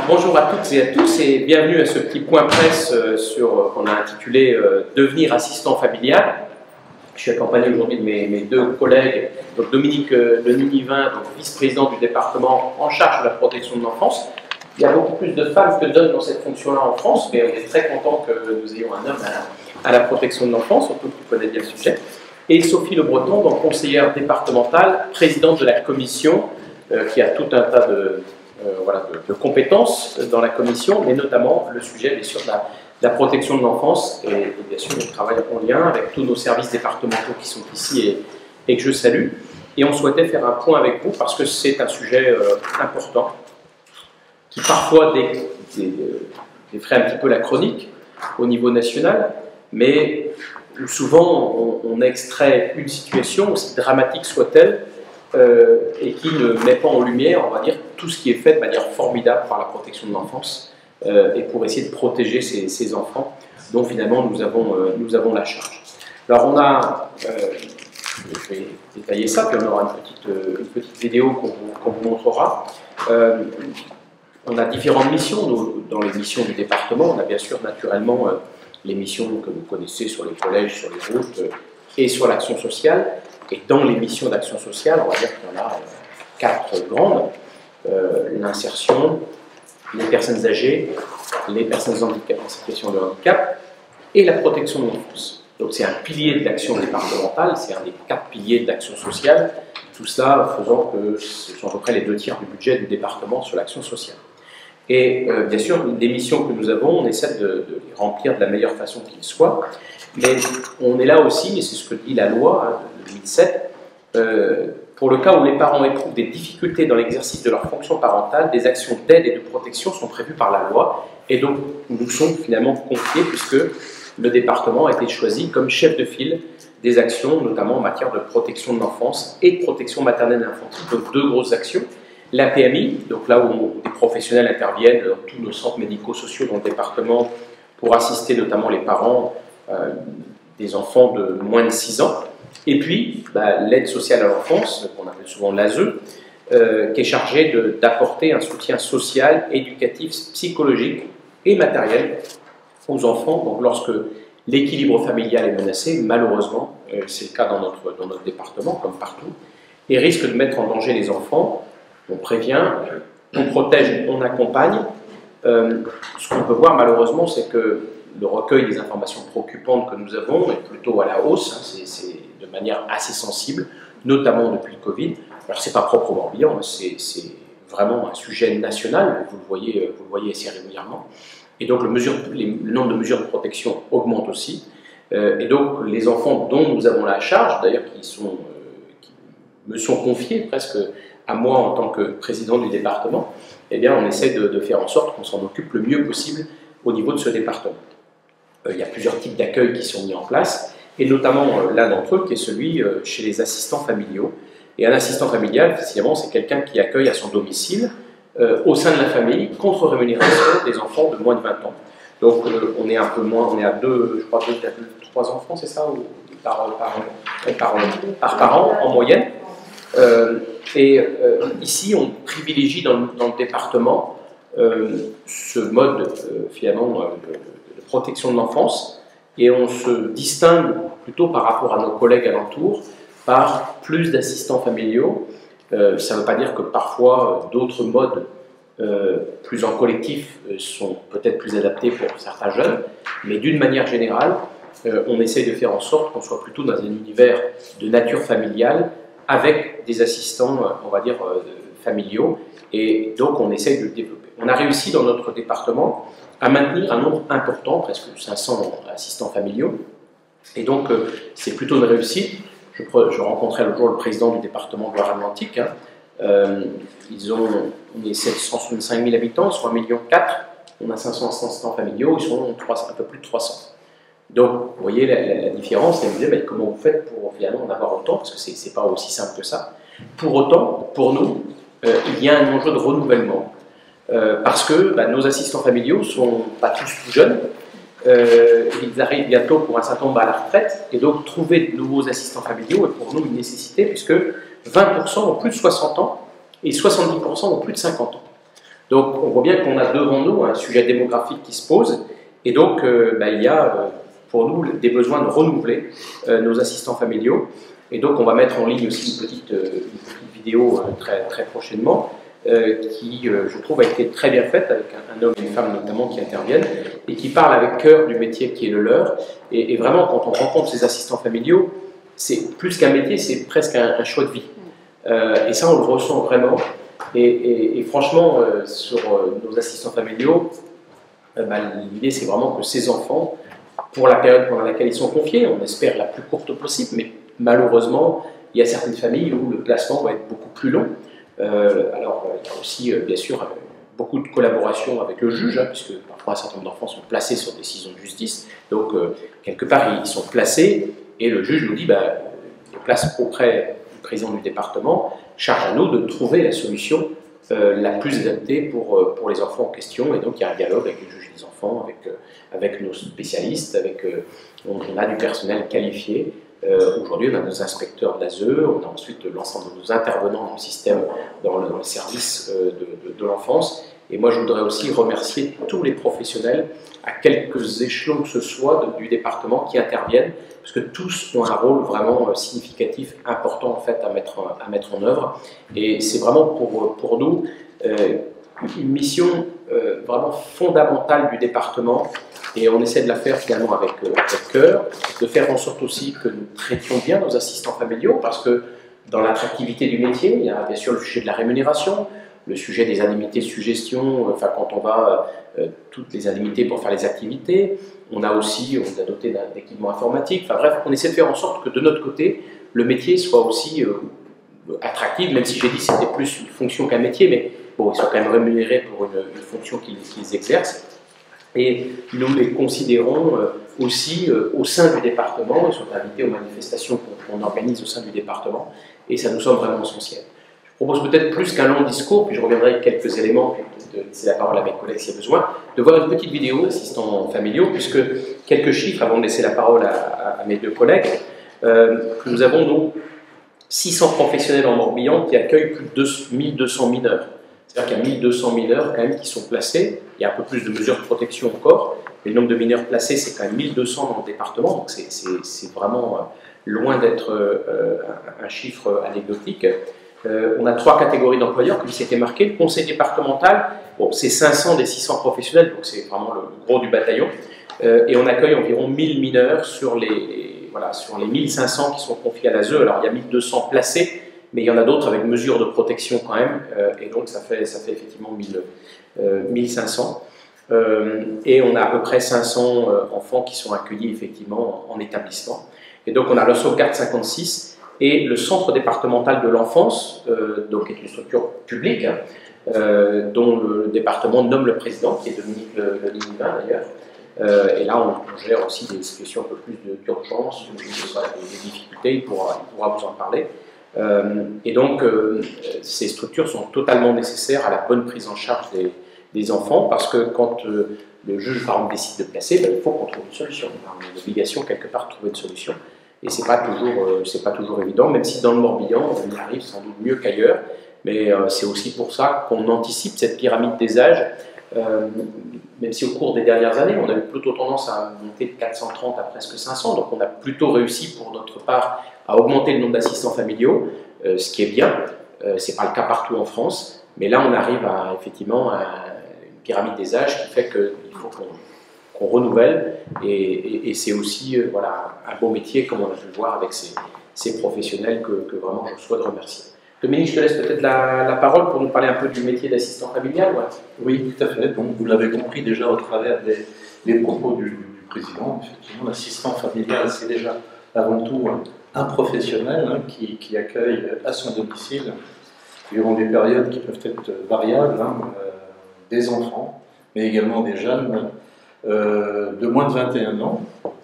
Bonjour à toutes et à tous et bienvenue à ce petit point presse qu'on a intitulé Devenir assistant familial. Je suis accompagné aujourd'hui de mes deux collègues, donc Dominique Lenunivin, vice-président du département en charge de la protection de l'enfance. Il y a beaucoup plus de femmes que d'hommes dans cette fonction-là en France, mais on est très content que nous ayons un homme à la protection de l'enfance, surtout qui connaît bien le sujet. Et Sophie Le Breton, donc conseillère départementale, présidente de la commission, qui a tout un tas de compétences dans la commission, mais notamment le sujet, bien sûr, de la protection de l'enfance. Et bien sûr, on travaille en lien avec tous nos services départementaux qui sont ici et que je salue. Et on souhaitait faire un point avec vous parce que c'est un sujet important qui parfois défraie un petit peu la chronique au niveau national, mais souvent on extrait une situation, aussi dramatique soit-elle, et qui ne met pas en lumière, on va dire, tout ce qui est fait de manière formidable par la protection de l'enfance et pour essayer de protéger ces enfants dont finalement nous avons la charge. Alors on a, je vais détailler ça, puis on aura une petite vidéo qu'on vous montrera. On a différentes missions dans les missions du département. On a bien sûr naturellement les missions que vous connaissez sur les collèges, sur les routes et sur l'action sociale. Et dans les missions d'action sociale, on va dire qu'il y en a 4 grandes. L'insertion, les personnes âgées, les personnes handicapées en situation de handicap et la protection de l'enfance. Donc c'est un pilier de l'action départementale, c'est un des 4 piliers de l'action sociale. Tout ça faisant que ce sont à peu près les 2/3 du budget du département sur l'action sociale. Et bien sûr, des missions que nous avons, on essaie de les remplir de la meilleure façon qu'il soit. Mais on est là aussi, et c'est ce que dit la loi de 2007, pour le cas où les parents éprouvent des difficultés dans l'exercice de leur fonction parentale, des actions d'aide et de protection sont prévues par la loi, et donc nous sommes finalement confiés puisque le département a été choisi comme chef de file des actions, notamment en matière de protection de l'enfance et de protection maternelle et infantile, donc 2 grosses actions. La PMI, donc là où des professionnels interviennent dans tous nos centres médico-sociaux dans le département pour assister notamment les parents des enfants de moins de 6 ans. Et puis, l'aide sociale à l'enfance, qu'on appelle souvent l'ASE, qui est chargée d'apporter un soutien social, éducatif, psychologique et matériel aux enfants. Donc, lorsque l'équilibre familial est menacé, malheureusement, c'est le cas dans notre département, comme partout, et risque de mettre en danger les enfants. On prévient, on protège, on accompagne. Ce qu'on peut voir, malheureusement, c'est que le recueil des informations préoccupantes que nous avons est plutôt à la hausse, c'est de manière assez sensible, notamment depuis le Covid. Alors c'est pas propre au Morbihan, c'est vraiment un sujet national, vous le voyez assez régulièrement. Et donc le nombre de mesures de protection augmente aussi. Et donc les enfants dont nous avons la charge, d'ailleurs qui me sont confiés presque à moi en tant que président du département, eh bien on essaie de faire en sorte qu'on s'en occupe le mieux possible au niveau de ce département. Il y a plusieurs types d'accueil qui sont mis en place, et notamment l'un d'entre eux qui est celui chez les assistants familiaux. Et un assistant familial, finalement, c'est quelqu'un qui accueille à son domicile, au sein de la famille, contre rémunération des enfants de moins de 20 ans. Donc on est un peu moins, on est à 2, je crois 2,3 enfants, c'est ça, par parent en moyenne. Ici, on privilégie dans le département ce mode finalement de protection de l'enfance, et on se distingue plutôt par rapport à nos collègues alentours par plus d'assistants familiaux. Ça ne veut pas dire que parfois d'autres modes plus en collectif sont peut-être plus adaptés pour certains jeunes, mais d'une manière générale, on essaie de faire en sorte qu'on soit plutôt dans un univers de nature familiale avec des assistants, on va dire, familiaux, et donc on essaie de le développer. On a réussi dans notre département à maintenir un nombre important, presque 500 assistants familiaux, et donc c'est plutôt une réussite. Je rencontrais l'autre jour le président du département de Loire-Atlantique. On est 765 000 habitants, ils sont 1,4 million, on a 500 assistants familiaux, ils sont un peu plus de 300. Donc, vous voyez la différence, et vous me dites, comment vous faites pour finalement en avoir autant, parce que c'est pas aussi simple que ça. Pour autant, pour nous, il y a un enjeu de renouvellement, parce que nos assistants familiaux ne sont pas tous tout jeunes, ils arrivent bientôt pour un certain nombre à la retraite, et donc trouver de nouveaux assistants familiaux est pour nous une nécessité, puisque 20% ont plus de 60 ans, et 70% ont plus de 50 ans. Donc on voit bien qu'on a devant nous un sujet démographique qui se pose, et donc il y a pour nous des besoins de renouveler nos assistants familiaux. Et donc on va mettre en ligne aussi une petite vidéo très prochainement, qui, je trouve, a été très bien faite, avec un homme et une femme notamment qui interviennent, et qui parlent avec cœur du métier qui est le leur. Et vraiment, quand on rencontre ces assistants familiaux, c'est plus qu'un métier, c'est presque un choix de vie. Et ça, on le ressent vraiment. Et franchement, sur nos assistants familiaux, l'idée, c'est vraiment que ces enfants, pour la période pendant laquelle ils sont confiés, on espère la plus courte possible, mais malheureusement, il y a certaines familles où le placement va être beaucoup plus long. Alors, il y a aussi, bien sûr, beaucoup de collaboration avec le juge, puisque parfois un certain nombre d'enfants sont placés sur décision de justice. Donc, quelque part, ils sont placés, et le juge nous dit, les place auprès du président du département, charge à nous de trouver la solution la plus adaptée pour les enfants en question. Et donc, il y a un dialogue avec le juge des enfants, avec nos spécialistes, on a du personnel qualifié. Aujourd'hui, on a nos inspecteurs d'ASE, on a ensuite l'ensemble de nos intervenants dans le système, dans le service de l'enfance. Et moi, je voudrais aussi remercier tous les professionnels, à quelques échelons que ce soit du département, qui interviennent, parce que tous ont un rôle vraiment significatif, important en fait à mettre en œuvre. Et c'est vraiment pour nous une mission vraiment fondamentale du département. Et on essaie de la faire finalement avec cœur, de faire en sorte aussi que nous traitions bien nos assistants familiaux, parce que dans l'attractivité du métier, il y a bien sûr le sujet de la rémunération, le sujet des indemnités de suggestion, enfin quand on va, toutes les indemnités pour faire les activités, on a doté d'équipements informatiques, enfin bref, on essaie de faire en sorte que de notre côté, le métier soit aussi attractif, même si j'ai dit que c'était plus une fonction qu'un métier, mais bon, ils sont quand même rémunérés pour une fonction qu'ils exercent. Et nous les considérons aussi au sein du département, ils sont invités aux manifestations qu'on organise au sein du département, et ça nous semble vraiment essentiel. Je propose peut-être plus qu'un long discours, puis je reviendrai avec quelques éléments, puis de laisser la parole à mes collègues s'il y a besoin, de voir une petite vidéo d'assistants familiaux, puisque quelques chiffres avant de laisser la parole à mes deux collègues. Nous avons donc 600 professionnels en Morbihan qui accueillent plus de 1200 mineurs. C'est-à-dire qu'il y a 1200 mineurs quand même qui sont placés. Il y a un peu plus de mesures de protection encore, mais le nombre de mineurs placés, c'est quand même 1200 dans le département, donc c'est vraiment loin d'être un chiffre anecdotique. On a 3 catégories d'employeurs, comme c'était marqué. Le conseil départemental, bon, c'est 500 des 600 professionnels, donc c'est vraiment le gros du bataillon. Et on accueille environ 1000 mineurs sur les 1500 qui sont confiés à l'ASE. Alors il y a 1200 placés, mais il y en a d'autres avec mesures de protection quand même, et donc ça fait effectivement 1500. Et on a à peu près 500 enfants qui sont accueillis effectivement en établissement. Et donc on a le Sauvegarde 56 et le Centre départemental de l'enfance, donc qui est une structure publique, dont le département nomme le président, qui est Dominique Le Ninivain d'ailleurs. Et là, on gère aussi des situations un peu plus d'urgence, des difficultés, il pourra vous en parler. Et donc, ces structures sont totalement nécessaires à la bonne prise en charge des enfants, parce que quand le juge, par exemple, décide de placer, il faut qu'on trouve une solution. On a l'obligation, quelque part, de trouver une solution. Et ce n'est pas toujours évident, même si dans le Morbihan, on y arrive sans doute mieux qu'ailleurs. Mais c'est aussi pour ça qu'on anticipe cette pyramide des âges, même si au cours des dernières années, on a eu plutôt tendance à monter de 430 à presque 500, donc on a plutôt réussi pour notre part à augmenter le nombre d'assistants familiaux, ce qui est bien. Ce n'est pas le cas partout en France, mais là on arrive effectivement à une pyramide des âges qui fait qu'il faut qu'on renouvelle, et c'est aussi voilà, un beau métier, comme on a pu le voir avec ces professionnels que vraiment je souhaite remercier. Dominique, je te laisse peut-être la parole pour nous parler un peu du métier d'assistant familial. Ouais. Oui, tout à fait. Donc, vous l'avez compris déjà au travers des propos du président. Effectivement, l'assistant familial, c'est déjà avant tout un professionnel qui accueille à son domicile, durant des périodes qui peuvent être variables, des enfants, mais également des jeunes de moins de 21 ans.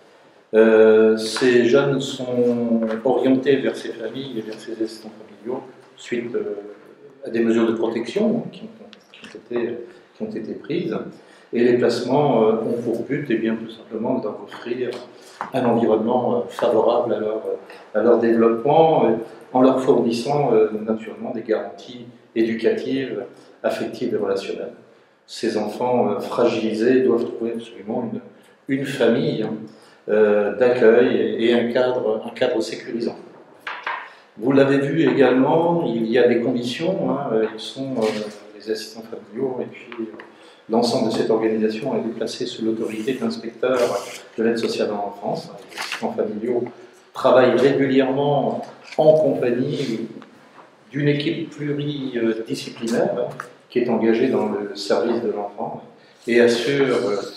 Ces jeunes sont orientés vers ces familles et vers ces assistants familiaux suite à des mesures de protection qui ont été prises. Et les placements ont pour but, eh bien, tout simplement, de leur offrir un environnement favorable à leur développement, en leur fournissant naturellement des garanties éducatives affective et relationnelle. Ces enfants fragilisés doivent trouver absolument une famille d'accueil et un cadre sécurisant. Vous l'avez vu également, il y a des conditions, ils sont les assistants familiaux et puis l'ensemble de cette organisation est placé sous l'autorité d'inspecteurs de l'aide sociale à l'enfance. Les assistants familiaux travaillent régulièrement en compagnie d'une équipe pluridisciplinaire qui est engagée dans le service de l'enfant et assure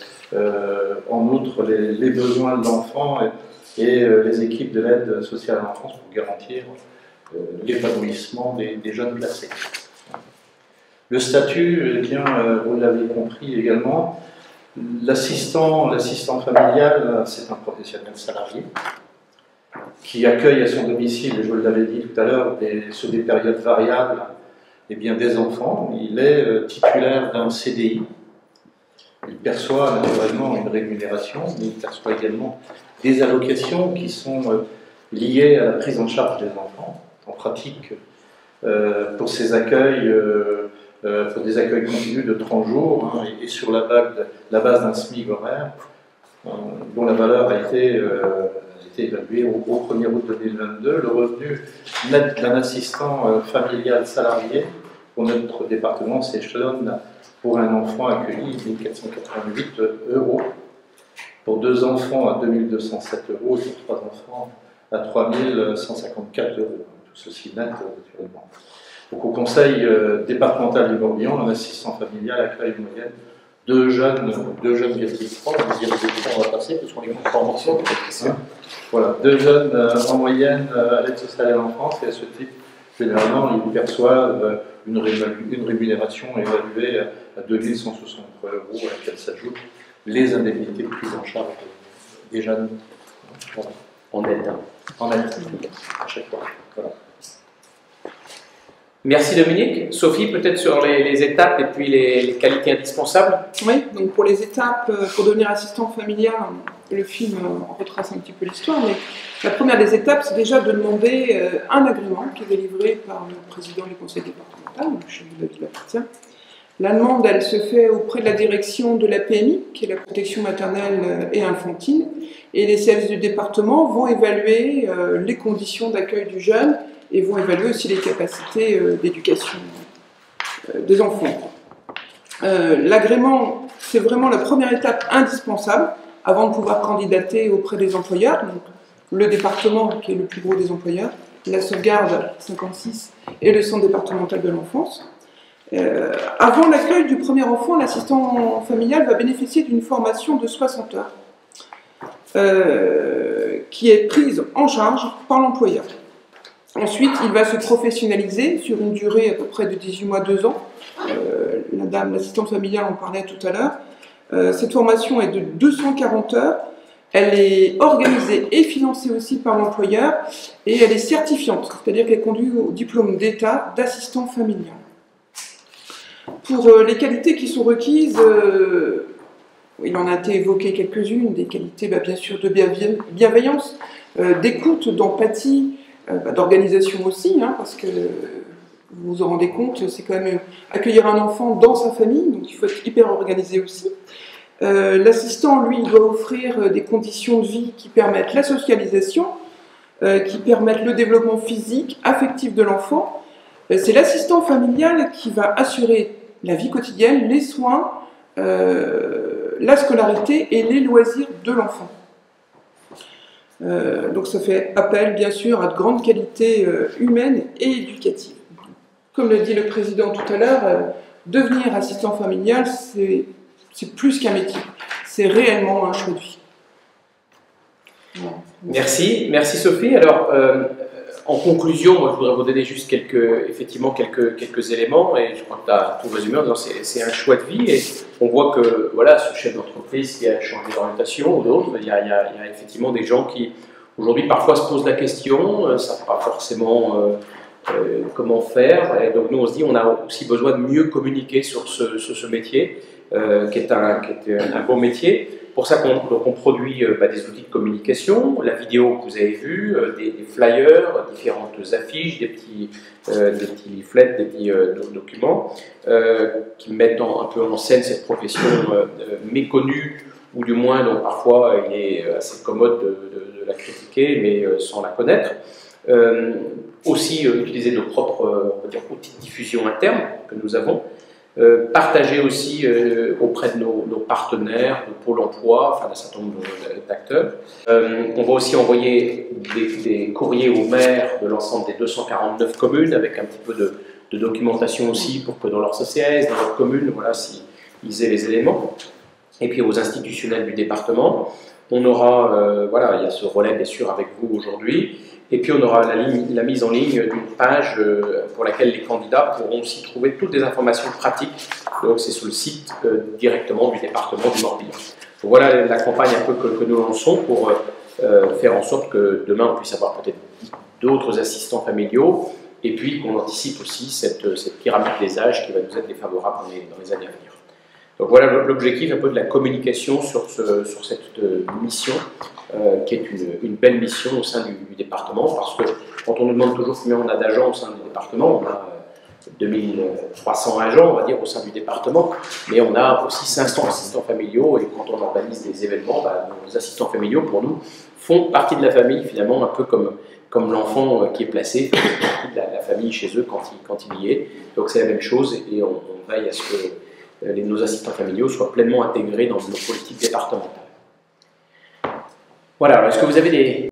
en outre les besoins de l'enfant et les équipes de l'aide sociale à l'enfance pour garantir l'épanouissement des jeunes placés. Le statut, eh bien, vous l'avez compris également, l'assistant familial, c'est un professionnel salarié qui accueille à son domicile, et je vous l'avais dit tout à l'heure, sur des périodes variables, eh bien, des enfants. Il est titulaire d'un CDI. Il perçoit naturellement une rémunération, mais il perçoit également des allocations qui sont liées à la prise en charge des enfants. En pratique, pour ces accueils, pour des accueils continus de 30 jours, et sur la base d'un SMIC horaire, dont la valeur a été évaluée au 1er août 2022, le revenu net d'un assistant familial salarié pour notre département s'échelonne pour un enfant accueilli 1 488 €, pour 2 enfants à 2 207 € et pour 3 enfants à 3 154 €. Tout ceci net naturellement. Donc au conseil départemental du Morbihan, un assistant familial accueille en moyenne 2 jeunes 3, on va passer parce qu'on les comprend en morceaux. Voilà, 2 jeunes en moyenne à l'aide sociale à l'enfance, et à ce titre, généralement, ils perçoivent une rémunération évaluée à 2 163 € à laquelle s'ajoutent les indemnités de prise en charge des jeunes. Voilà. En aide. En aide, à chaque fois. Voilà. Merci Dominique. Sophie, peut-être sur les étapes et puis les qualités indispensables. Oui, donc pour les étapes, pour devenir assistant familial, le film retrace un petit peu l'histoire, mais la première des étapes, c'est déjà de demander un agrément qui est délivré par le président du conseil départemental, donc chez David Lapartien. La demande, elle se fait auprès de la direction de la PMI, qui est la protection maternelle et infantile, et les services du département vont évaluer les conditions d'accueil du jeune et vont évaluer aussi les capacités d'éducation des enfants. L'agrément, c'est vraiment la première étape indispensable avant de pouvoir candidater auprès des employeurs, donc le département qui est le plus gros des employeurs, la sauvegarde 56 et le centre départemental de l'enfance. Avant l'accueil du premier enfant, l'assistant familial va bénéficier d'une formation de 60 heures qui est prise en charge par l'employeur. Ensuite, il va se professionnaliser sur une durée à peu près de 18 mois, 2 ans. La dame, l'assistante familiale, en parlait tout à l'heure. Cette formation est de 240 heures. Elle est organisée et financée aussi par l'employeur et elle est certifiante, c'est-à-dire qu'elle conduit au diplôme d'État d'assistant familial. Pour les qualités qui sont requises, il en a été évoqué quelques-unes, des qualités bien sûr de bienveillance, d'écoute, d'empathie, d'organisation aussi, parce que vous vous en rendez compte, c'est quand même accueillir un enfant dans sa famille, donc il faut être hyper organisé aussi. L'assistant, lui, il doit offrir des conditions de vie qui permettent la socialisation, qui permettent le développement physique, affectif de l'enfant. C'est l'assistant familial qui va assurer la vie quotidienne, les soins, la scolarité et les loisirs de l'enfant. Donc ça fait appel bien sûr à de grandes qualités humaines et éducatives. Comme le dit le président tout à l'heure, devenir assistant familial, c'est plus qu'un métier, c'est réellement un choix de vie. Voilà. Merci Sophie. Alors, en conclusion, moi, je voudrais vous donner juste quelques éléments, et je crois que tu as tout résumé en disant c'est un choix de vie, et on voit que voilà, ce chef d'entreprise qui a changé d'orientation ou d'autres, il y a effectivement des gens qui aujourd'hui parfois se posent la question, ne savent pas forcément comment faire, et donc nous on se dit on a aussi besoin de mieux communiquer sur ce métier, qui est un bon métier. pour ça qu'on produit des outils de communication, la vidéo que vous avez vue, des flyers, différentes affiches, des petits leaflets, des petits documents qui mettent un peu en scène cette profession méconnue, ou du moins donc parfois il est assez commode de la critiquer, mais sans la connaître. Aussi utiliser nos propres on va dire, outils de diffusion interne que nous avons. Partager aussi auprès de nos partenaires, de Pôle emploi, enfin d'un certain nombre d'acteurs. On va aussi envoyer des courriers aux maires de l'ensemble des 249 communes avec un petit peu de documentation aussi pour que dans leur CCAS, dans leur commune, voilà, s'ils aient les éléments. Et puis aux institutionnels du département. On aura, voilà, il y a ce relais bien sûr avec vous aujourd'hui. Et puis on aura la mise en ligne d'une page pour laquelle les candidats pourront aussi trouver toutes les informations pratiques. Donc c'est sur le site directement du département du Morbihan. Donc voilà la campagne un peu que nous lançons pour faire en sorte que demain on puisse avoir peut-être d'autres assistants familiaux et puis qu'on anticipe aussi cette pyramide des âges qui va nous être défavorable dans les années à venir. Donc voilà l'objectif un peu de la communication sur cette mission, qui est une belle mission au sein du département, parce que quand on nous demande toujours combien on a d'agents au sein du département, on a 2300 agents, on va dire, au sein du département, mais on a aussi 500 assistants familiaux, et quand on organise des événements, nos assistants familiaux, pour nous, font partie de la famille, finalement, un peu comme l'enfant qui est placé, fait partie de la famille chez eux quand il y est. Donc c'est la même chose, et on veille à ce que nos assistants familiaux soient pleinement intégrés dans nos politiques départementales. Voilà, est-ce que vous avez des